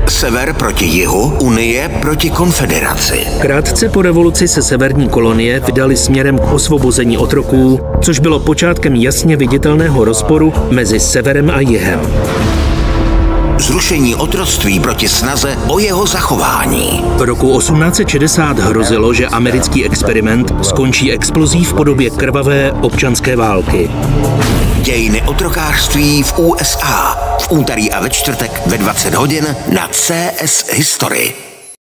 Sever proti jihu, Unie proti konfederaci. Krátce po revoluci se severní kolonie vydaly směrem k osvobození otroků, což bylo počátkem jasně viditelného rozporu mezi severem a jihem. Zrušení otroctví proti snaze o jeho zachování. Roku 1860 hrozilo, že americký experiment skončí explozí v podobě krvavé občanské války. Dějiny otrokářství v USA. V úterý a ve čtvrtek ve 20 hodin na CS History.